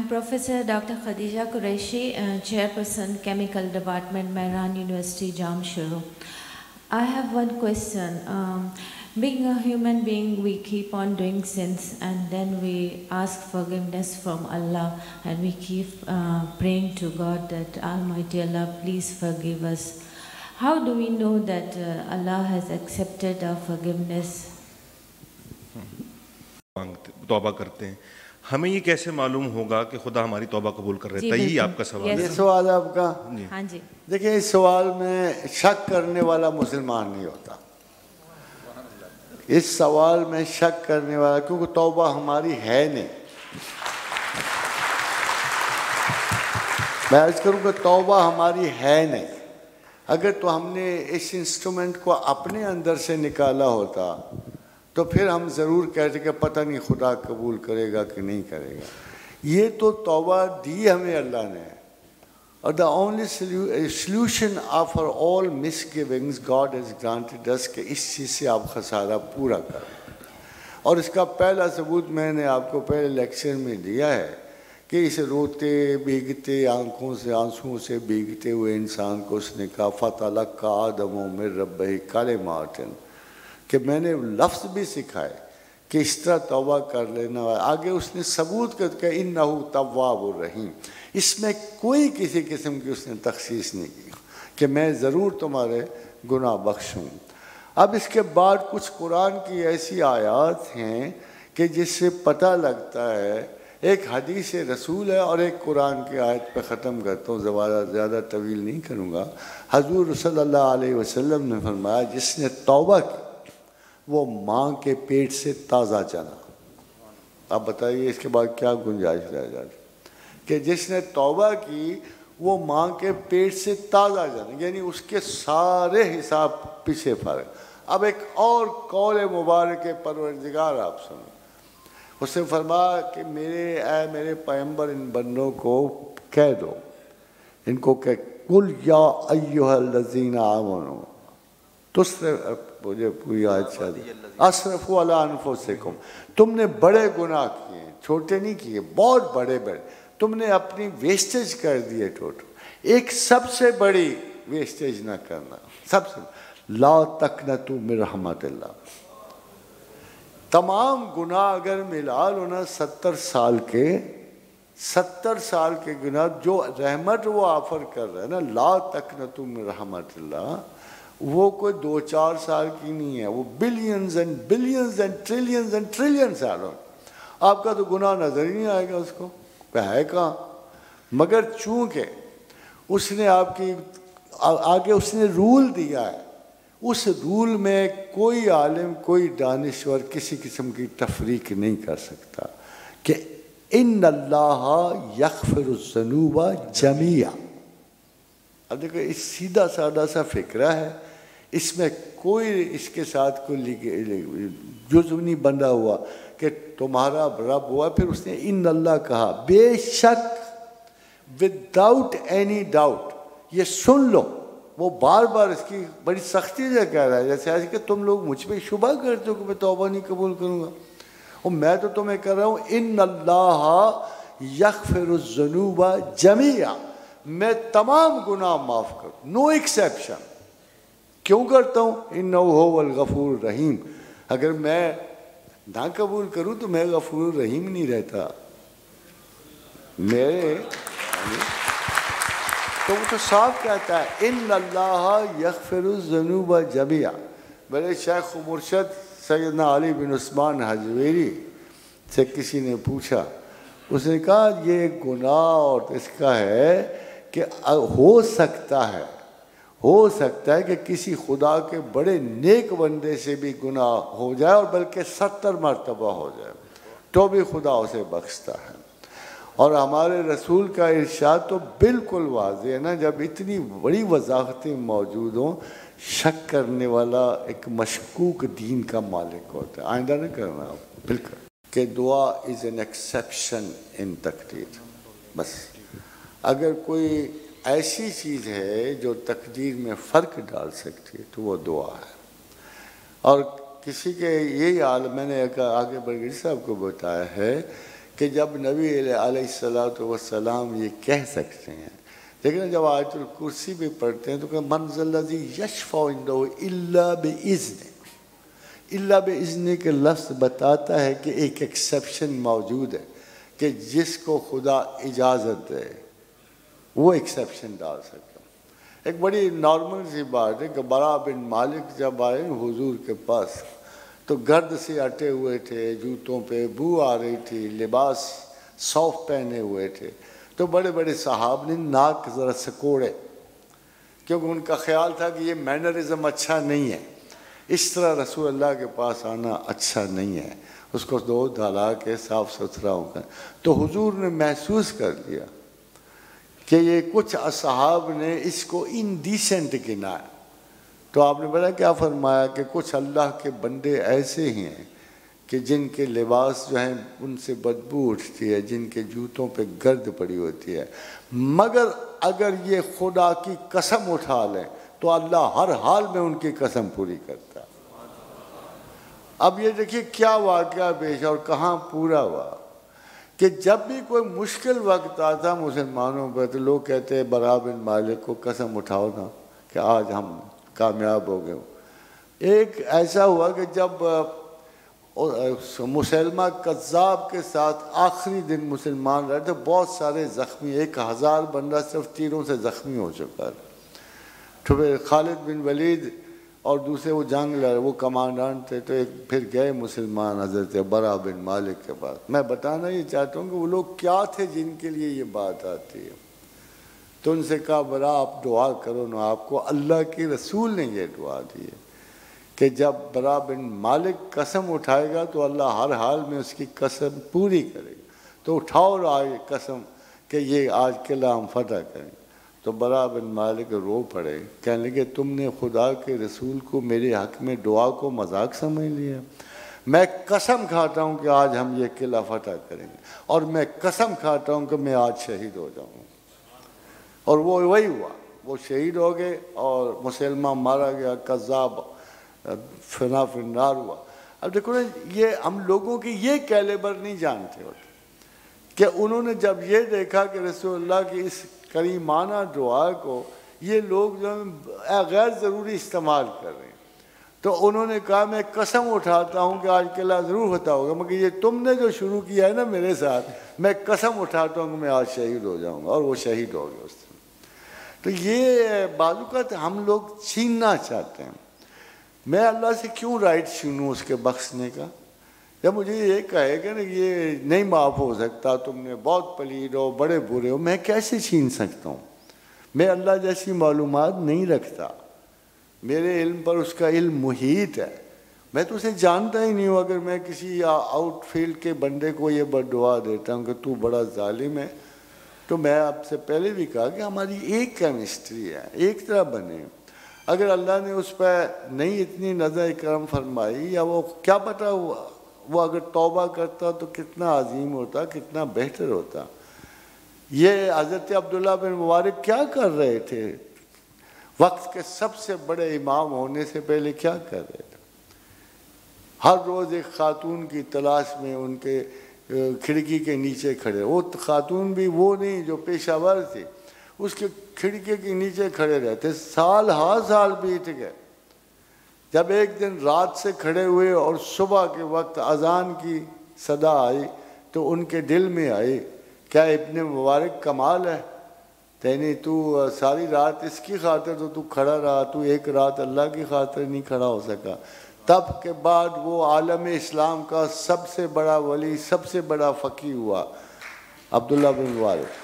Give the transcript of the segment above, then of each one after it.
I'm Professor Dr. Khadija Qureshi, Chairperson, Chemical Department, Mehran University, Jamshoro. I have one question. Being a human being, we keep on doing sins and then we ask forgiveness from Allah and we keep praying to God that Almighty Allah, please forgive us. How do we know that Allah has accepted our forgiveness? توبہ کرتے ہیں ہمیں یہ کیسے معلوم ہوگا کہ خدا ہماری توبہ قبول کر رہے ہیں؟ یہی آپ کا سوال ہے. یہ سوال آپ کا؟ ہاں جی. دیکھیں اس سوال میں شک کرنے والا مسلمان نہیں ہوتا. اس سوال میں شک کرنے والا، کیونکہ توبہ ہماری ہے نہیں. میں عرض کروں کہ توبہ ہماری ہے نہیں. اگر تو ہم نے اس انسٹرومنٹ کو اپنے اندر سے نکالا ہوتا تو پھر ہم ضرور کہتے کہ پتہ نہیں خدا قبول کرے گا کہ نہیں کرے گا. یہ تو توبہ دی ہمیں اللہ نے، اور the only solution of all misgivings God has granted us کہ اس چیز سے آپ خسارہ پورا کریں. اور اس کا پہلا ثبوت میں نے آپ کو پہلے لیکچر میں دیا ہے کہ اس روتے بھیگتے آنکھوں سے آنسوؤں سے بھیگتے ہوئے انسان کو اس نے کہا فَتَلَقَّىٰ آدَمُ مِن رَبِّهِ کَلِمَاتٍ، کہ میں نے لفظ بھی سکھائے کہ اس طرح توبہ کر لینا. آگے اس نے ثبوت کر کہ اِنَّهُ تَوَّابُ الرَّحِيمُ. اس میں کوئی کسی قسم کی اس نے تخصیص نہیں کی کہ میں ضرور تمہارے گناہ بخشوں. اب اس کے بعد کچھ قرآن کی ایسی آیات ہیں کہ جس سے پتہ لگتا ہے. ایک حدیث رسول ہے اور ایک قرآن کی آیت پہ ختم کرتا ہوں، زیادہ طویل نہیں کروں گا. حضور صلی اللہ علیہ وسلم نے فرمایا جس نے توبہ کی وہ ماں کے پیٹ سے تازہ چنا. آپ بتائیے اس کے بعد کیا گنجائش رہ جاتی کہ جس نے توبہ کی وہ ماں کے پیٹ سے تازہ چنا، یعنی اس کے سارے حساب پیچھے فرق. اب ایک اور قول مبارک پروردگار آپ سنیں. اس نے فرمایا کہ میرے پیغمبر ان بندوں کو کہہ دو، ان کو کہ قل یا ایھا الذین آمنوا مجھے پوری آیت چاہیے اسرفوا علی انفسکم. تم نے بڑے گناہ کیے، چھوٹے نہیں کیے، بہت بڑے بڑے. تم نے اپنی ویسٹیج کر دیے ٹوٹل. ایک سب سے بڑی ویسٹیج نہ کرنا، سب سے لا تقنطوا من رحمت اللہ. تمام گناہ اگر ملا لو نا 70 سال کے گناہ جو رحمت وہ آفر کر رہے ہیں نا، لا تقنطوا من رحمت اللہ، وہ کوئی 2-4 سال کی نہیں ہے، وہ billions and billions and trillions سالوں. آپ کا تو گناہ نظر ہی نہیں آئے گا اس کو، ہے کہاں. مگر چونکہ اس نے آپ کی آگے اس نے رول دیا ہے، اس رول میں کوئی عالم کوئی دانشور کسی قسم کی تفریق نہیں کر سکتا کہ ان اللہ یغفر الذنوب جمیعا. اب دیکھو اس سیدھا سادہ سا فکرہ ہے، اس میں کوئی اس کے ساتھ کوئی جزو نہیں بندھا ہوا کہ تمہارا رب ہوا. پھر اس نے ان اللہ کہا بے شک وداؤٹ اینی ڈاؤٹ. یہ سن لو، وہ بار بار اس کی بڑی سختی سے کہہ رہا ہے، جیسے ایسے کہ تم لوگ مجھ پہ شبہ کرتے ہو کہ میں توبہ نہیں قبول کروں گا. اور میں تو تمہیں کہہ رہا ہوں ان اللہ یغفر الذنوب جمیعا، میں تمام گناہ معاف کروں، نو ایکسیپشن. کیوں کرتا ہوں؟ انہ هو الغفور الرحیم. اگر میں نہ قبول کروں تو میں غفور الرحیم نہیں رہتا. میرے تو وہ تو صاف کہتا ہے ان اللہ یغفر الذنوب جمیعا. میرے شیخ و مرشد سیدنا علی بن عثمان حجویری سے کسی نے پوچھا، اس نے کہا یہ گناہ اور اس کا ہے کہ ہو سکتا ہے کہ کسی خدا کے بڑے نیک بندے سے بھی گناہ ہو جائے اور بلکہ 70 مرتبہ ہو جائے تو بھی خدا اسے بخشتا ہے. اور ہمارے رسول کا ارشاد تو بالکل واضح ہے نا، جب اتنی بڑی وضاحتیں موجود ہوں، شک کرنے والا ایک مشکوک دین کا مالک ہوتا ہے. آئندہ نہ کرنا بالکل کہ دعا از این ایکسیپشن ان تقدیر. بس اگر کوئی ایسی چیز ہے جو تقدیر میں فرق ڈال سکتی ہے تو وہ دعا ہے. اور کسی کے یہی حال میں نے آگے برگری صاحب کو بتایا ہے کہ جب نبی علیہ السلام یہ کہہ سکتے ہیں، لیکن جب آیت الکرسی بھی پڑھتے ہیں تو کہ من ذا الذی یشفع عندہ الا باذنہ، الا باذنہ کے لفظ بتاتا ہے کہ ایک ایکسیپشن موجود ہے کہ جس کو خدا اجازت دے وہ ایکسیپشن ڈال سکتا. ایک بڑی نارمل سی بات ہے کہ برا بن مالک جب آئے حضور کے پاس تو گرد سے اٹے ہوئے تھے، جوتوں پہ بو آ رہی تھی، لباس صوف پہنے ہوئے تھے، تو بڑے بڑے صحاب نے ناک ذرا سکوڑے، کیونکہ ان کا خیال تھا کہ یہ مینرزم اچھا نہیں ہے، اس طرح رسول اللہ کے پاس آنا اچھا نہیں ہے، اس کو دو دھلا کے صاف ستھرا ہو کر. تو حضور نے محسوس کر لیا کہ یہ کچھ اصحاب نے اس کو انڈیسنٹ گنا ہے. تو آپ نے بتا کیا فرمایا کہ کچھ اللہ کے بندے ایسے ہی ہیں کہ جن کے لباس جو ہیں ان سے بدبو اٹھتی ہے، جن کے جوتوں پہ گرد پڑی ہوتی ہے، مگر اگر یہ خدا کی قسم اٹھا لیں تو اللہ ہر حال میں ان کی قسم پوری کرتا ہے. اب یہ دیکھیے کیا واقعہ پیش اور کہاں پورا ہوا کہ جب بھی کوئی مشکل وقت آتا مسلمانوں پر تو لوگ کہتے ہیں برا بن مالک کو قسم اٹھاؤ نا کہ آج ہم کامیاب ہو گئے. ایک ایسا ہوا کہ جب مسلمہ کذاب کے ساتھ آخری دن مسلمان رہے تھے، بہت سارے زخمی، 1000 بندہ صرف تیروں سے زخمی ہو چکا تھا. تو پھر خالد بن ولید اور دوسرے وہ جنگ لڑے، وہ کمانڈانٹ تھے، تو پھر گئے مسلمان حضرت برا بن مالک کے پاس. میں بتانا یہ چاہتا ہوں کہ وہ لوگ کیا تھے جن کے لیے یہ بات آتی ہے. تو ان سے کہا برا آپ دعا کرو نا، آپ کو اللہ کے رسول نے یہ دعا دی ہے کہ جب برا بن مالک قسم اٹھائے گا تو اللہ ہر حال میں اس کی قسم پوری کرے گا. تو اٹھاؤ آج قسم کہ یہ آج قلعہ ہم فتح کریں. تو برا بن مالک رو پڑے، کہنے لگے تم نے خدا کے رسول کو میرے حق میں دعا کو مذاق سمجھ لیا. میں قسم کھاتا ہوں کہ آج ہم یہ قلعہ فتح کریں گے، اور میں قسم کھاتا ہوں کہ میں آج شہید ہو جاؤں گا. اور وہ وہی ہوا، وہ شہید ہو گئے اور مسلمہ مارا گیا، کذاب فنا فی النار ہوا. اب دیکھو نا، یہ ہم لوگوں کی یہ کیلیبر نہیں جانتے ہوتے کہ انہوں نے جب یہ دیکھا کہ رسول اللہ کی اس کریمانہ دعا کو یہ لوگ جو غیر ضروری استعمال کر رہے ہیں، تو انہوں نے کہا میں قسم اٹھاتا ہوں کہ آج قلعہ ضرور فتح ہوگا، مگر یہ تم نے جو شروع کیا ہے نا میرے ساتھ، میں قسم اٹھاتا ہوں کہ میں آج شہید ہو جاؤں گا. اور وہ شہید ہو گئے اس دن. تو یہ بعض اوقات ہم لوگ چھیننا چاہتے ہیں. میں اللہ سے کیوں رائٹ چھینوں اس کے بخشنے کا؟ جب مجھے یہ کہے کہ نا یہ نہیں معاف ہو سکتا، تم نے بہت پلید ہو، بڑے برے ہو، میں کیسے چھین سکتا ہوں؟ میں اللہ جیسی معلومات نہیں رکھتا، میرے علم پر اس کا علم محیط ہے، میں تو اسے جانتا ہی نہیں ہوں. اگر میں کسی آؤٹ فیلڈ کے بندے کو یہ بد دعا دیتا ہوں کہ تو بڑا ظالم ہے، تو میں آپ سے پہلے بھی کہا کہ ہماری ایک کیمسٹری ہے، ایک طرح بنے. اگر اللہ نے اس پہ نہیں اتنی نظر کرم فرمائی، یا وہ کیا پتہ وہ اگر توبہ کرتا تو کتنا عظیم ہوتا، کتنا بہتر ہوتا. یہ حضرت عبداللہ بن مبارک کیا کر رہے تھے؟ وقت کے سب سے بڑے امام ہونے سے پہلے کیا کر رہے تھے؟ ہر روز ایک خاتون کی تلاش میں ان کے کھڑکی کے نیچے کھڑے. وہ خاتون بھی وہ نہیں جو پیشہ ور تھی، اس کے کھڑکی کے نیچے کھڑے رہتے. سال ہر سال بیت گئے. جب ایک دن رات سے کھڑے ہوئے اور صبح کے وقت اذان کی صدا آئی تو ان کے دل میں آئی کیا ابن مبارک کمال ہے، یعنی تو ساری رات اس کی خاطر تو کھڑا رہا، تو ایک رات اللہ کی خاطر نہیں کھڑا ہو سکا. تب کے بعد وہ عالم اسلام کا سب سے بڑا ولی، سب سے بڑا فقیہ ہوا عبداللہ بن مبارک.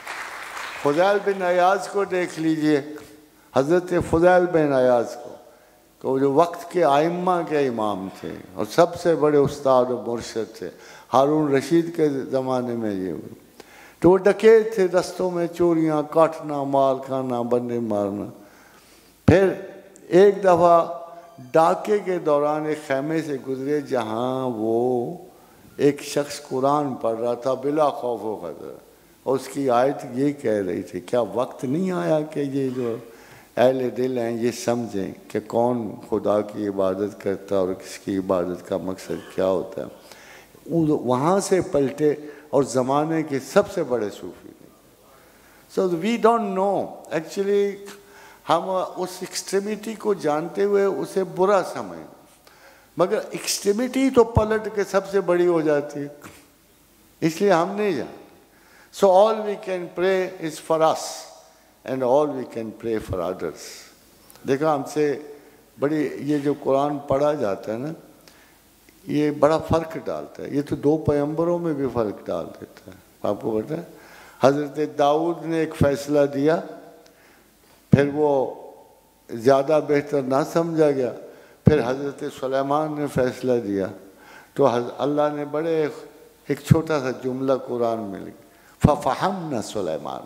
فضیل بن عیاض کو دیکھ لیجئے، حضرت فضیل بن عیاض کو، کہ جو وقت کے ائمہ کے امام تھے اور سب سے بڑے استاد و مرشد تھے. ہارون رشید کے زمانے میں یہ ہوئی. تو وہ ڈکیت تھے، رستوں میں چوریاں، کاٹنا، مال کھانا، بندے مارنا. پھر ایک دفعہ ڈاکے کے دوران ایک خیمے سے گزرے جہاں وہ ایک شخص قرآن پڑھ رہا تھا بلا خوف و خطر، اور اس کی آیت یہ کہہ رہی تھی کیا وقت نہیں آیا کہ یہ جو اہل دل ہیں یہ سمجھیں کہ کون خدا کی عبادت کرتا اور کس کی عبادت کا مقصد کیا ہوتا ہے. وہاں سے پلٹے اور زمانے کے سب سے بڑے صوفی نہیں. So we don't know actually. ہم اس ایکسٹریمٹی کو جانتے ہوئے اسے برا سمجھیں, مگر ایکسٹریمٹی تو پلٹ کے سب سے بڑی ہو جاتی ہے, اس لیے ہم نہیں جانتے. سو آل we can pray is for us and all we can pray for others. دیکھا ہم سے بڑی یہ جو قرآن پڑھا جاتا ہے نا, یہ بڑا فرق ڈالتا ہے. یہ تو 2 پیغمبروں میں بھی فرق ڈال دیتا ہے. آپ کو پتہ ہے حضرت داؤد نے ایک فیصلہ دیا, پھر وہ زیادہ بہتر نہ سمجھا گیا, پھر حضرت سلیمان نے فیصلہ دیا تو اللہ نے بڑے ایک چھوٹا سا جملہ قرآن میں لکھا, فَفَحَمْنَا سلیمان.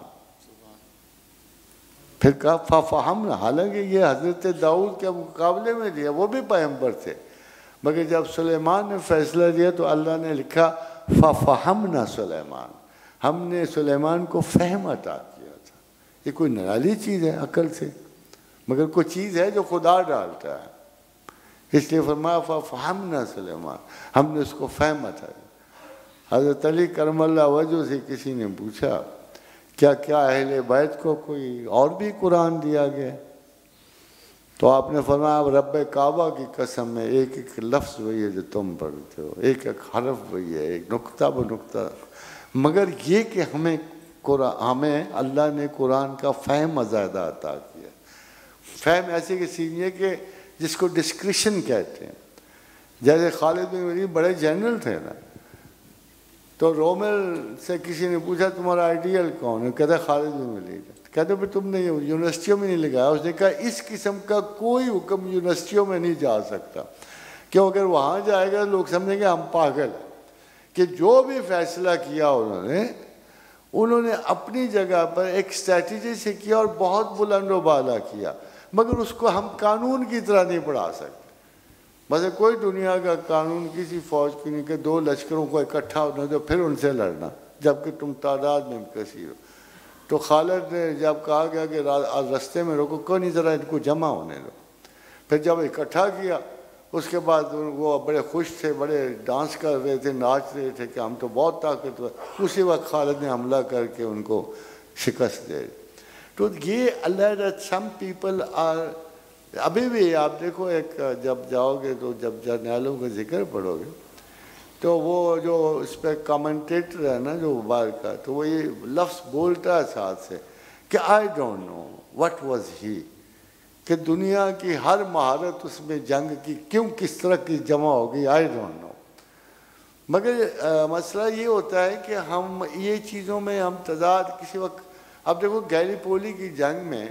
پھر کہا فَفَحَمْنَا, حالانکہ یہ حضرت داؤد کے مقابلے میں دیا, وہ بھی پیغمبر تھے, مگر جب سلیمان نے فیصلہ دیا تو اللہ نے لکھا فَفَحَمْنَا سلیمان, ہم نے سلیمان کو فہم عطا کیا تھا. یہ کوئی نرالی چیز ہے عقل سے, مگر کوئی چیز ہے جو خدا ڈالتا ہے, اس لیے فرمایا فَفَحَمْنَا سلیمان, ہم نے اس کو فہم عطا کیا. حضرت علی کرم اللہ وجہ سے کسی نے پوچھا کیا کیا اہل بیت کو کوئی اور بھی قرآن دیا گیا؟ تو آپ نے فرمایا رب کعبہ کی قسم میں ایک ایک لفظ وہی ہے جو تم پڑھتے ہو, ایک ایک حرف وہی ہے, ایک نقطہ بنقطہ, مگر یہ کہ ہمیں اللہ نے قرآن کا فہم زیادہ عطا کیا. فہم ایسے کہ سیکھیے کہ جس کو ڈسکرشن کہتے ہیں. جیسے خالد بن ولید بڑے جنرل تھے نا, تو رومل سے کسی نے پوچھا تمہارا آئیڈیل کون ہے, کہتا خالد بن ولید. کہتے پھر تم نے یونیورسٹیوں میں نہیں لگایا. اس نے کہا اس قسم کا کوئی حکم یونیورسٹیوں میں نہیں جا سکتا, کیوں اگر وہاں جائے گا لوگ سمجھیں گے ہم پاگل ہیں. کہ جو بھی فیصلہ کیا انہوں نے اپنی جگہ پر ایک اسٹریٹجی سے کیا اور بہت بلند و بالا کیا, مگر اس کو ہم قانون کی طرح نہیں پڑھا سکتے. بس کوئی دنیا کا قانون کسی فوج کی نہیں کہ 2 لشکروں کو اکٹھا ہونا تو پھر ان سے لڑنا, جبکہ تم تعداد میں کثیر ہو. تو خالد نے جب کہا گیا کہ رستے میں روکو, کوئی نہیں ذرا ان کو جمع ہونے دو. پھر جب اکٹھا کیا اس کے بعد وہ بڑے خوش تھے, بڑے ڈانس کر رہے تھے, ناچ رہے تھے کہ ہم تو بہت طاقتور. اسی وقت خالد نے حملہ کر کے ان کو شکست دے. تو یہ اللہ سم پیپل آر, ابھی بھی آپ دیکھو ایک جب جاؤ گے تو جب جرنیلوں کا ذکر پڑھو گے تو وہ جو اس پہ کامنٹیٹر ہے نا جو باہر کا, تو وہ یہ لفظ بولتا ہے ساتھ سے کہ I don't know what was he, کہ دنیا کی ہر مہارت اس میں جنگ کی کیوں کس طرح کی جمع ہوگی, آئی ڈونٹ نو. مگر مسئلہ یہ ہوتا ہے کہ ہم یہ چیزوں میں ہم تضاد کسی وقت. اب دیکھو گیلیپولی کی جنگ میں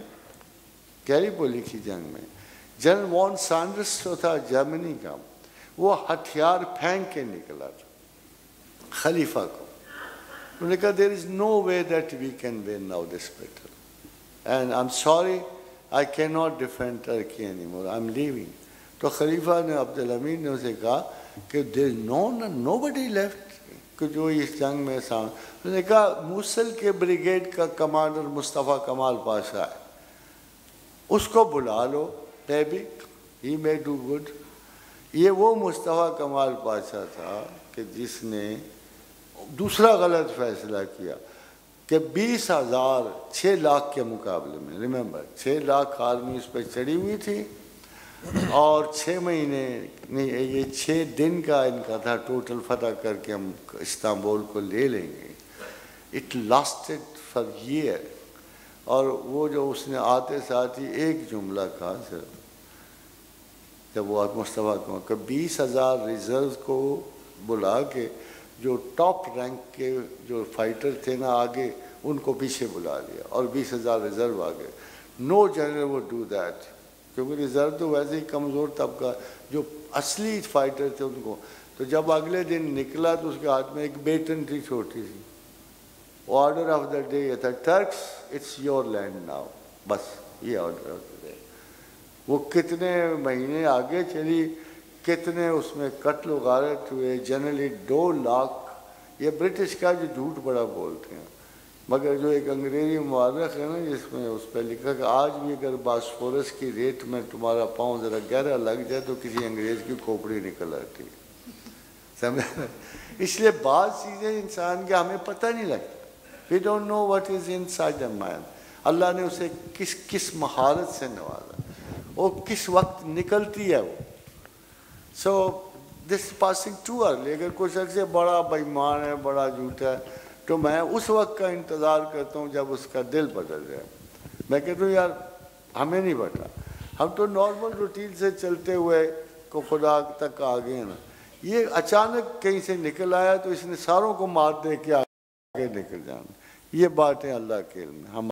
جنرل وان سانڈرس جو تھا جرمنی کا, وہ ہتھیار پھینک کے نکلا تھا خلیفہ کو. انہوں نے کہا there is no way that we can win now this battle and I'm sorry I cannot defend Turkey anymore, I'm leaving. تو خلیفہ نے عبدالامین نے اسے کہا کہ there is nobody left کہ جو اس جنگ میں سامنے. انہوں نے کہا موصل کے بریگیڈ کا کمانڈر مصطفیٰ کمال پاشا ہے, اس کو بلا لو, maybe he may do good. یہ وہ مصطفیٰ کمال پاشا تھا کہ جس نے دوسرا غلط فیصلہ کیا کہ 20,000 6 لاکھ کے مقابلے میں, ریممبر 6 لاکھ آرمی اس پہ چڑھی ہوئی تھی, اور 6 مہینے نہیں یہ 6 دن کا ان کا تھا ٹوٹل فتح کر کے ہم استنبول کو لے لیں گے. It lasted for year. اور وہ جو اس نے آتے ساتھ ہی ایک جملہ کہا صرف, جب وہ مصطفیٰ کو کہ 20,000 ریزرو کو بلا کے جو ٹاپ رینک کے جو فائٹر تھے نا آگے ان کو پیچھے بلا لیا اور 20,000 ریزرو آگے. No general would do that, کیونکہ ریزرو تو ویسے ہی کمزور طبقہ, جو اصلی فائٹر تھے ان کو. تو جب اگلے دن نکلا تو اس کے ہاتھ میں ایک بیٹن تھی چھوٹی سی, آرڈر آف دا ڈے یہ تھا Turks it's your land now, بس یہ آرڈر آف دا ڈے. وہ کتنے مہینے آگے چلی, کتنے اس میں قتل و غارت ہوئے, جنرلی 2 لاکھ. یہ برٹش کا جو جھوٹ بڑا بولتے ہیں, مگر جو ایک انگریزی مورخ ہے نا جس میں اس پہ لکھا کہ آج بھی اگر باسفورس کی ریت میں تمہارا پاؤں ذرا گہرا لگ جائے تو کسی انگریز کی کھوپڑی نکل آتی, سمجھے. اس لیے بعض چیزیں انسان کے ہمیں پتہ نہیں لگتا. We don't know what is inside the mind. اللہ نے اسے کس مہارت سے نوازا, وہ کس وقت نکلتی ہے وہ. So this is passing too early. اگر کوئی شخص بڑا بےایمان ہے, بڑا جھوٹا ہے, تو میں اس وقت کا انتظار کرتا ہوں جب اس کا دل بدل جائے. میں کہتا ہوں یار ہمیں نہیں پتا, ہم تو نارمل روٹین سے چلتے ہوئے کو خدا تک آ گئے نا. یہ اچانک کہیں سے نکل آیا تو اس نے ساروں کو مار دے کے آگے نکل جانا. یہ باتیں اللہ کے علم میں. ہم